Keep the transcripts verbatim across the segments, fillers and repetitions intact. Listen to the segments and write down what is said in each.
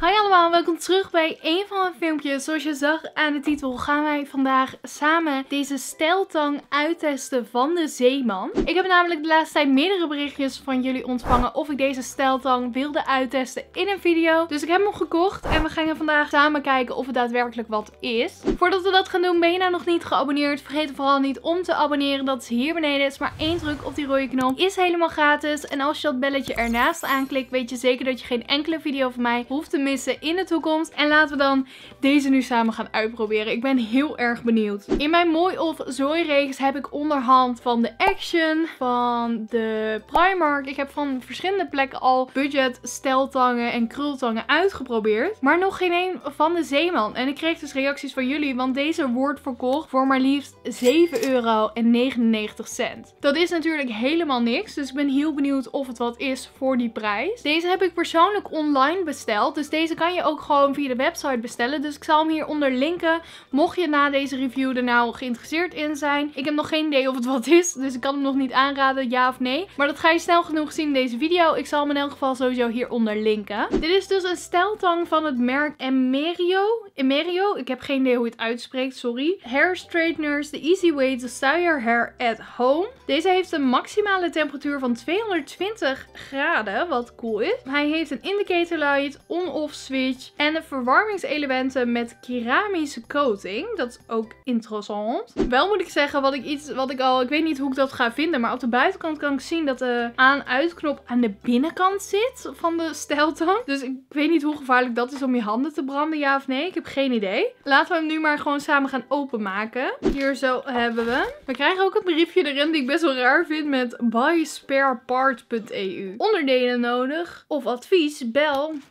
Hi allemaal, welkom terug bij een van mijn filmpjes. Zoals je zag aan de titel gaan wij vandaag samen deze stijltang uittesten van de Zeeman. Ik heb namelijk de laatste tijd meerdere berichtjes van jullie ontvangen of ik deze stijltang wilde uittesten in een video. Dus ik heb hem gekocht en we gaan vandaag samen kijken of het daadwerkelijk wat is. Voordat we dat gaan doen, ben je nou nog niet geabonneerd? Vergeet vooral niet om te abonneren. Dat is hier beneden. Het is maar één druk op die rode knop. Is helemaal gratis. En als je dat belletje ernaast aanklikt, weet je zeker dat je geen enkele video van mij hoeft te missen in de toekomst. En laten we dan deze nu samen gaan uitproberen. Ik ben heel erg benieuwd. In mijn Mooi of Zooi reeks heb ik onderhand van de Action, van de Primark. Ik heb van verschillende plekken al budget stijltangen en krultangen uitgeprobeerd. Maar nog geen een van de Zeeman. En ik kreeg dus reacties van jullie, want deze wordt verkocht voor maar liefst zeven euro en negenennegentig cent. Dat is natuurlijk helemaal niks. Dus ik ben heel benieuwd of het wat is voor die prijs. Deze heb ik persoonlijk online besteld. Dus deze kan je ook gewoon via de website bestellen. Dus ik zal hem hieronder linken. Mocht je na deze review er nou geïnteresseerd in zijn. Ik heb nog geen idee of het wat is. Dus ik kan hem nog niet aanraden, ja of nee. Maar dat ga je snel genoeg zien in deze video. Ik zal hem in elk geval sowieso hieronder linken. Dit is dus een stijltang van het merk Emerio. Emerio. Ik heb geen idee hoe je het uitspreekt, sorry. Hair straighteners, the easy way to style your hair at home. Deze heeft een maximale temperatuur van tweehonderdtwintig graden, wat cool is. Hij heeft een indicator light, on-off switch en verwarmingselementen met keramische coating. Dat is ook interessant. Wel moet ik zeggen, wat ik iets, wat ik al, ik weet niet hoe ik dat ga vinden, maar op de buitenkant kan ik zien dat de aan-uitknop aan de binnenkant zit van de stijltang. Dus ik weet niet hoe gevaarlijk dat is om je handen te branden, ja of nee. Ik heb geen idee. Laten we hem nu maar gewoon samen gaan openmaken. Hier zo hebben we. We krijgen ook een briefje erin die ik best wel raar vind met buy spare part punt e u. Onderdelen nodig of advies, bel. Oké.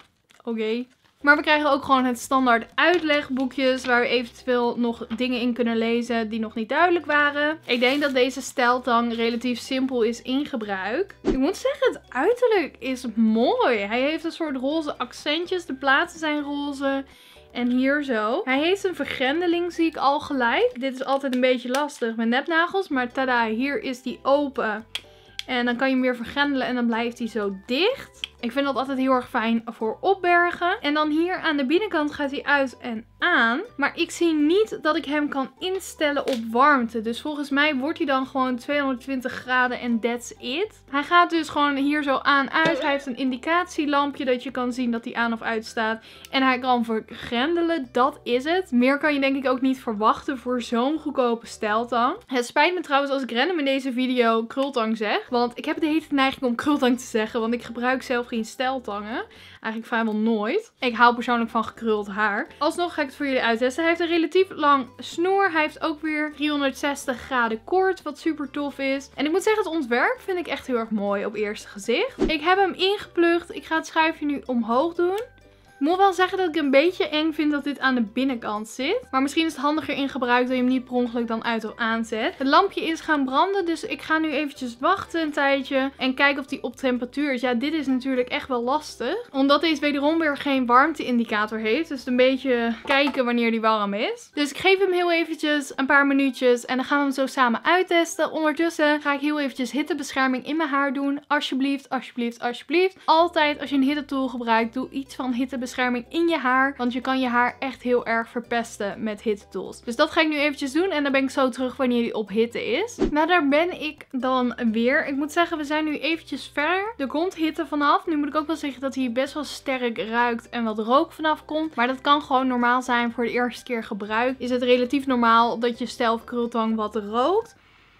Okay. Maar we krijgen ook gewoon het standaard uitlegboekjes waar we eventueel nog dingen in kunnen lezen die nog niet duidelijk waren. Ik denk dat deze stijltang relatief simpel is in gebruik. Ik moet zeggen, het uiterlijk is mooi. Hij heeft een soort roze accentjes. De platen zijn roze. En hier zo. Hij heeft een vergrendeling, zie ik al gelijk. Dit is altijd een beetje lastig met nepnagels. Maar tada, hier is die open. En dan kan je hem weer vergrendelen en dan blijft hij zo dicht. Ik vind dat altijd heel erg fijn voor opbergen. En dan hier aan de binnenkant gaat hij uit en aan. Maar ik zie niet dat ik hem kan instellen op warmte. Dus volgens mij wordt hij dan gewoon tweehonderdtwintig graden en that's it. Hij gaat dus gewoon hier zo aan uit. Hij heeft een indicatielampje dat je kan zien dat hij aan of uit staat. En hij kan vergrendelen. Dat is het. Meer kan je denk ik ook niet verwachten voor zo'n goedkope stijltang. Het spijt me trouwens als ik random in deze video krultang zeg. Want ik heb de hele neiging om krultang te zeggen. Want ik gebruik zelf geen stijltangen. Eigenlijk vrijwel nooit. Ik hou persoonlijk van gekruld haar. Alsnog ga ik het voor jullie uittesten. Hij heeft een relatief lang snoer. Hij heeft ook weer driehonderdzestig graden koord. Wat super tof is. En ik moet zeggen, het ontwerp vind ik echt heel erg mooi op eerste gezicht. Ik heb hem ingeplucht. Ik ga het schuifje nu omhoog doen. Ik moet wel zeggen dat ik een beetje eng vind dat dit aan de binnenkant zit. Maar misschien is het handiger in gebruik dat je hem niet per ongeluk dan uit of aanzet. Het lampje is gaan branden, dus ik ga nu eventjes wachten een tijdje. En kijken of die op temperatuur is. Ja, dit is natuurlijk echt wel lastig. Omdat deze wederom weer geen warmte-indicator heeft. Dus een beetje kijken wanneer die warm is. Dus ik geef hem heel eventjes een paar minuutjes. En dan gaan we hem zo samen uittesten. Ondertussen ga ik heel eventjes hittebescherming in mijn haar doen. Alsjeblieft, alsjeblieft, alsjeblieft. Altijd als je een hittetool gebruikt, doe iets van hittebescherming. Bescherming in je haar. Want je kan je haar echt heel erg verpesten met hittetools. Dus dat ga ik nu eventjes doen. En dan ben ik zo terug wanneer die op hitte is. Nou, daar ben ik dan weer. Ik moet zeggen, we zijn nu eventjes verder. Er komt hitte vanaf. Nu moet ik ook wel zeggen dat hij best wel sterk ruikt. En wat rook vanaf komt. Maar dat kan gewoon normaal zijn voor de eerste keer gebruik. Is het relatief normaal dat je stel krultang wat rookt.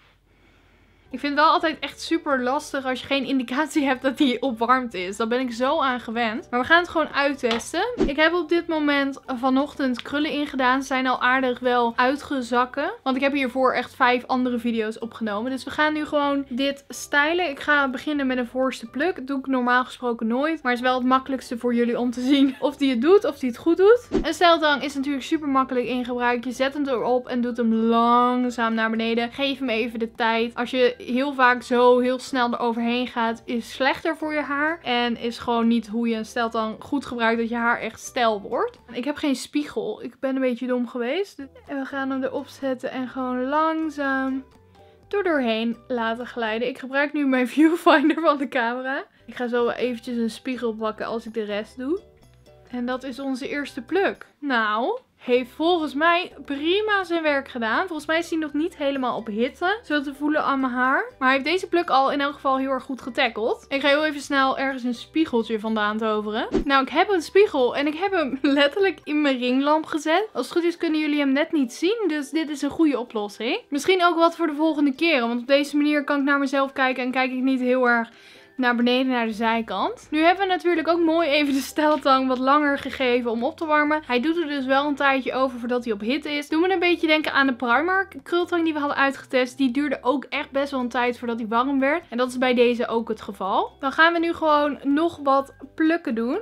Ik vind het wel altijd echt super lastig als je geen indicatie hebt dat hij op warmte is. Daar ben ik zo aan gewend. Maar we gaan het gewoon uittesten. Ik heb op dit moment vanochtend krullen ingedaan. Ze zijn al aardig wel uitgezakken. Want ik heb hiervoor echt vijf andere video's opgenomen. Dus we gaan nu gewoon dit stylen. Ik ga beginnen met een voorste pluk. Dat doe ik normaal gesproken nooit. Maar het is wel het makkelijkste voor jullie om te zien of die het doet. Of die het goed doet. Een stijltang is natuurlijk super makkelijk in gebruik. Je zet hem erop en doet hem langzaam naar beneden. Geef hem even de tijd. Als je heel vaak zo heel snel eroverheen gaat, is slechter voor je haar. En is gewoon niet hoe je een stijltang goed gebruikt, dat je haar echt stijl wordt. Ik heb geen spiegel. Ik ben een beetje dom geweest. En we gaan hem erop zetten en gewoon langzaam er doorheen laten glijden. Ik gebruik nu mijn viewfinder van de camera. Ik ga zo eventjes een spiegel pakken als ik de rest doe. En dat is onze eerste pluk. Nou, heeft volgens mij prima zijn werk gedaan. Volgens mij is hij nog niet helemaal op hitte, zo te voelen aan mijn haar. Maar hij heeft deze pluk al in elk geval heel erg goed getackeld. Ik ga heel even snel ergens een spiegeltje vandaan toveren. Nou, ik heb een spiegel en ik heb hem letterlijk in mijn ringlamp gezet. Als het goed is kunnen jullie hem net niet zien, dus dit is een goede oplossing. Misschien ook wat voor de volgende keren, want op deze manier kan ik naar mezelf kijken en kijk ik niet heel erg naar beneden naar de zijkant. Nu hebben we natuurlijk ook mooi even de steltang wat langer gegeven om op te warmen. Hij doet er dus wel een tijdje over voordat hij op hitte is. Doe me een beetje denken aan de Primark krultang die we hadden uitgetest. Die duurde ook echt best wel een tijd voordat hij warm werd. En dat is bij deze ook het geval. Dan gaan we nu gewoon nog wat plukken doen.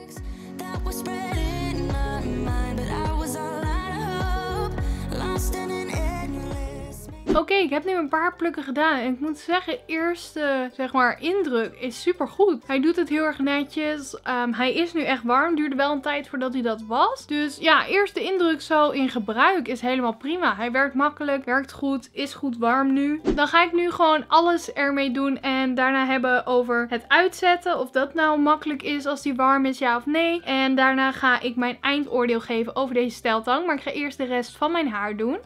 Oké, okay, ik heb nu een paar plukken gedaan en ik moet zeggen, eerste zeg maar indruk is super goed. Hij doet het heel erg netjes. Um, hij is nu echt warm. Duurde wel een tijd voordat hij dat was. Dus ja, eerste indruk zo in gebruik is helemaal prima. Hij werkt makkelijk, werkt goed, is goed warm nu. Dan ga ik nu gewoon alles ermee doen en daarna hebben over het uitzetten. Of dat nou makkelijk is als die warm is, ja of nee. En daarna ga ik mijn eindoordeel geven over deze steltang. Maar ik ga eerst de rest van mijn haar doen.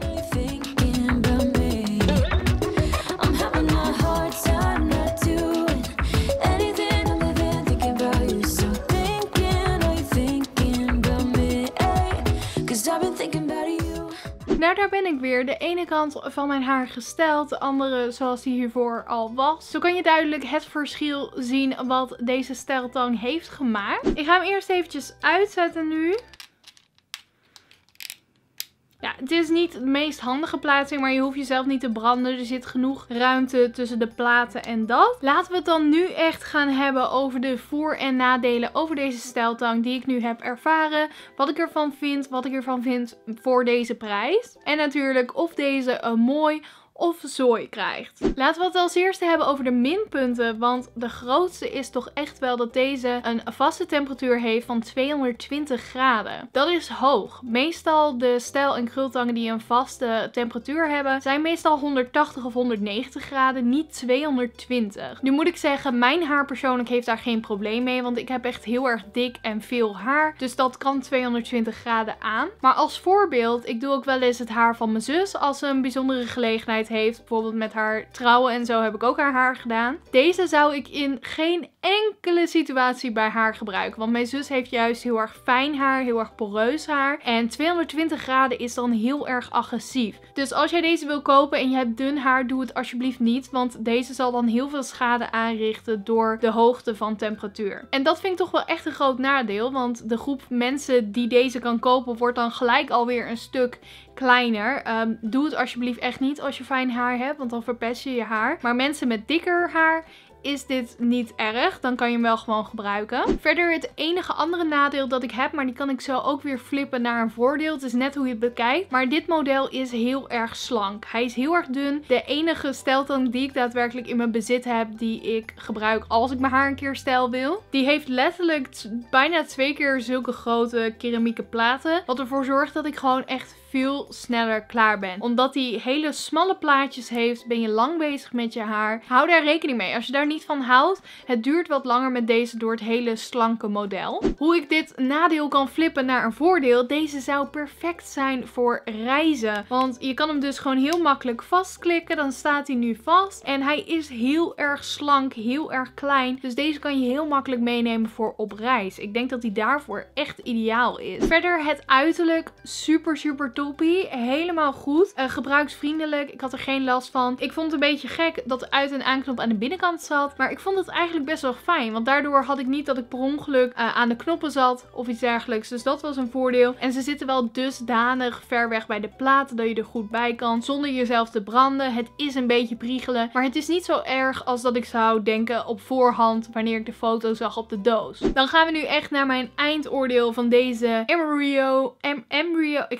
Nou, daar ben ik weer. De ene kant van mijn haar gesteld, de andere zoals die hiervoor al was. Zo kan je duidelijk het verschil zien wat deze steltang heeft gemaakt. Ik ga hem eerst eventjes uitzetten nu. Ja, het is niet de meest handige plaatsing, maar je hoeft jezelf niet te branden. Er zit genoeg ruimte tussen de platen en dat. Laten we het dan nu echt gaan hebben over de voor- en nadelen over deze steltang die ik nu heb ervaren. Wat ik ervan vind, wat ik ervan vind voor deze prijs. En natuurlijk of deze een mooi of zooi krijgt. Laten we het als eerste hebben over de minpunten, want de grootste is toch echt wel dat deze een vaste temperatuur heeft van tweehonderdtwintig graden. Dat is hoog. Meestal de stijl- en krultangen die een vaste temperatuur hebben, zijn meestal honderdtachtig of honderdnegentig graden, niet tweehonderdtwintig. Nu moet ik zeggen, mijn haar persoonlijk heeft daar geen probleem mee, want ik heb echt heel erg dik en veel haar, dus dat kan tweehonderdtwintig graden aan. Maar als voorbeeld, ik doe ook wel eens het haar van mijn zus als ze een bijzondere gelegenheid heeft. Bijvoorbeeld met haar trouwen en zo heb ik ook haar haar gedaan. Deze zou ik in geen enkele situatie bij haar gebruiken. Want mijn zus heeft juist heel erg fijn haar, heel erg poreus haar. En tweehonderdtwintig graden is dan heel erg agressief. Dus als jij deze wil kopen en je hebt dun haar, doe het alsjeblieft niet. Want deze zal dan heel veel schade aanrichten door de hoogte van temperatuur. En dat vind ik toch wel echt een groot nadeel. Want de groep mensen die deze kan kopen wordt dan gelijk alweer een stuk kleiner. Um, doe het alsjeblieft echt niet als je fijn haar hebt, want dan verpest je je haar. Maar mensen met dikker haar is dit niet erg. Dan kan je hem wel gewoon gebruiken. Verder het enige andere nadeel dat ik heb, maar die kan ik zo ook weer flippen naar een voordeel. Het is net hoe je het bekijkt. Maar dit model is heel erg slank. Hij is heel erg dun. De enige steltang die ik daadwerkelijk in mijn bezit heb, die ik gebruik als ik mijn haar een keer stijl wil. Die heeft letterlijk bijna twee keer zulke grote keramieke platen. Wat ervoor zorgt dat ik gewoon echt veel sneller klaar ben. Omdat hij hele smalle plaatjes heeft, ben je lang bezig met je haar. Hou daar rekening mee. Als je daar niet van houdt, het duurt wat langer met deze door het hele slanke model. Hoe ik dit nadeel kan flippen naar een voordeel. Deze zou perfect zijn voor reizen. Want je kan hem dus gewoon heel makkelijk vastklikken. Dan staat hij nu vast. En hij is heel erg slank, heel erg klein. Dus deze kan je heel makkelijk meenemen voor op reis. Ik denk dat hij daarvoor echt ideaal is. Verder het uiterlijk super super toppie. Helemaal goed. Uh, gebruiksvriendelijk. Ik had er geen last van. Ik vond het een beetje gek dat de uit- en aanknop aan de binnenkant zat. Maar ik vond het eigenlijk best wel fijn. Want daardoor had ik niet dat ik per ongeluk uh, aan de knoppen zat. Of iets dergelijks. Dus dat was een voordeel. En ze zitten wel dusdanig ver weg bij de platen dat je er goed bij kan. Zonder jezelf te branden. Het is een beetje priegelen. Maar het is niet zo erg als dat ik zou denken op voorhand. Wanneer ik de foto zag op de doos. Dan gaan we nu echt naar mijn eindoordeel van deze Embryo. Em Embryo. Ik ga het niet goed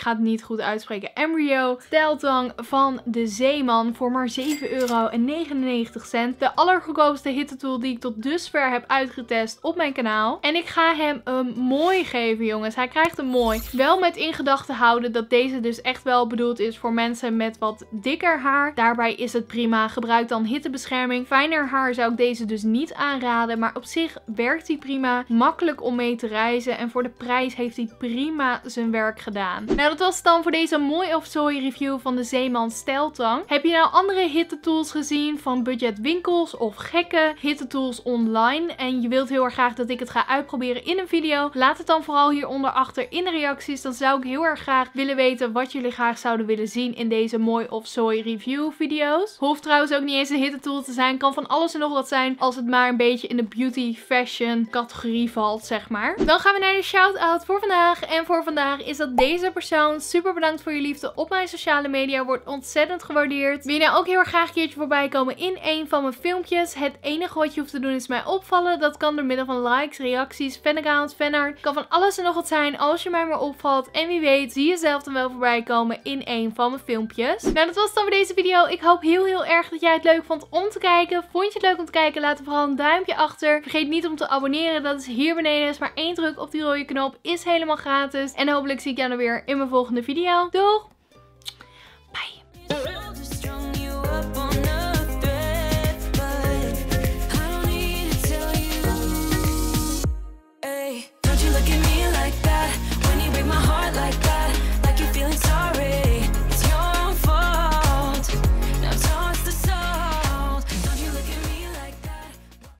goed uitspreken, Embryo stijltang van de Zeeman voor maar zeven euro negenennegentig. De allergoedkoopste hittetool die ik tot dusver heb uitgetest op mijn kanaal. En ik ga hem een mooi geven, jongens. Hij krijgt een mooi. Wel met in gedachten houden dat deze dus echt wel bedoeld is voor mensen met wat dikker haar. Daarbij is het prima. Gebruik dan hittebescherming. Fijner haar zou ik deze dus niet aanraden. Maar op zich werkt hij prima. Makkelijk om mee te reizen. En voor de prijs heeft hij prima zijn werk gedaan. Nou, dat was het dan voor deze mooi of zooi review van de Zeeman stijltang. Heb je nou andere hittetools gezien van budgetwinkels of gekke hittetools online? En je wilt heel erg graag dat ik het ga uitproberen in een video? Laat het dan vooral hieronder achter in de reacties. Dan zou ik heel erg graag willen weten wat jullie graag zouden willen zien in deze mooi of zooi review video's. Hoeft trouwens ook niet eens een hittetool te zijn. Kan van alles en nog wat zijn als het maar een beetje in de beauty fashion categorie valt, zeg maar. Dan gaan we naar de shout-out voor vandaag. En voor vandaag is dat deze persoon. Super bedankt voor je liefde op mijn sociale media. Wordt ontzettend gewaardeerd. Wil je nou ook heel erg graag een keertje voorbij komen in een van mijn filmpjes? Het enige wat je hoeft te doen is mij opvallen. Dat kan door middel van likes, reacties, fanaccounts, fanart. Kan van alles en nog wat zijn als je mij maar opvalt. En wie weet zie je zelf dan wel voorbij komen in een van mijn filmpjes. Nou, dat was het dan voor deze video. Ik hoop heel heel erg dat jij het leuk vond om te kijken. Vond je het leuk om te kijken? Laat er vooral een duimpje achter. Vergeet niet om te abonneren. Dat is hier beneden. Is maar één druk op die rode knop. Is helemaal gratis. En hopelijk zie ik jou dan weer in mijn volgende video. Doeg!